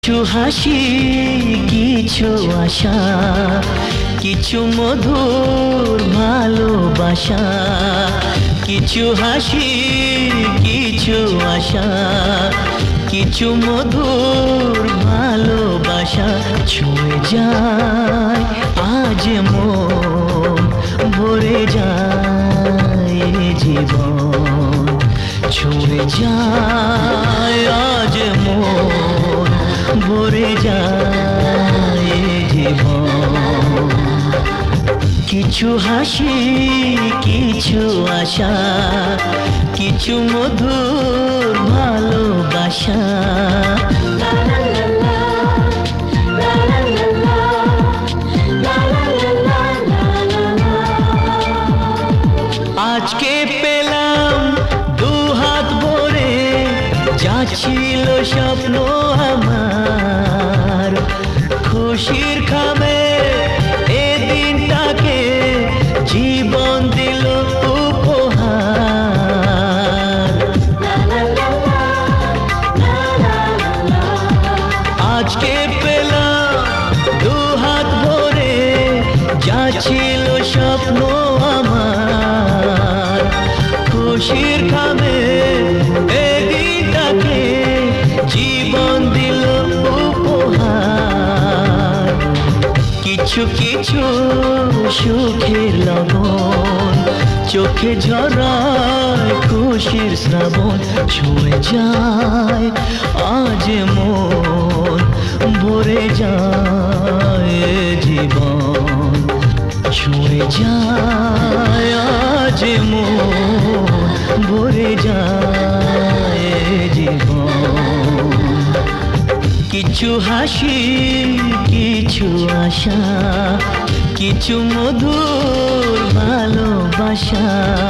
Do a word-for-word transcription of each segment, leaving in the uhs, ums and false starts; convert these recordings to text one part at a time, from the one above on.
কিছু হাসি কিছু আশা কিছু মধুর ভালোবাসা কিছু হাসি কিছু আশা কিছু মধুর ভালোবাসা ছুঁয়ে যায় আজ মন ভরে যায় জীবন ছুঁয়ে যায় আজ মন ভরে যায় জীবন কিছু হাসি কিছু আশা কিছু মধুর ভালোবাসা আজকে পেলাম দু হাত ভরে যা ছিল স্বপ্ন আমার খুশির খামে এ দিনটাকে জীবন দিল উপহার আজকে পেলাম দু হাত ভরে যা ছিল স্বপ্ন আমার খুশির খামে এ দিনটাকে জীবন দিল উপহার কিছু কিছু সুখের লবণ চোখে ঝরায় খুশির শ্রাবণ ছুঁয়ে যায় আজ মন ভরে যায় জীবন ছুঁয়ে যায় আজ মন ভরে যায় জীবন কিছু হাসি কিছু আশা কিছু মধুর ভালোবাসা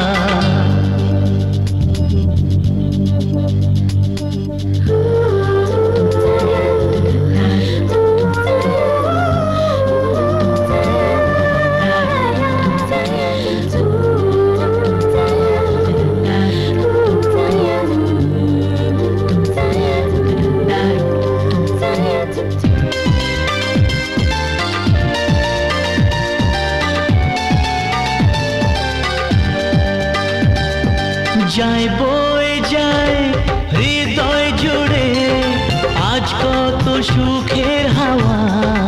যায় বয়ে যায় হৃদয় জুড়ে আজ কত সুখের হাওয়া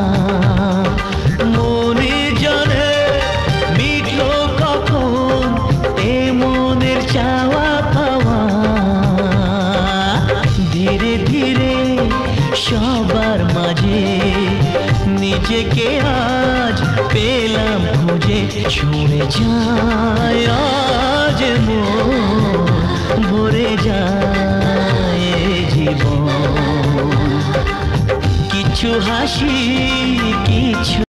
মনে জানে মিটলো কখন এ মনের চাওয়া পাওয়া ধীরে ধীরে সবার মাঝে নিজেকে আজ পেলাম খুঁজে ছুঁয়ে যায় আজ মন ভরে যায় জীবন কিছু হাসি কিছু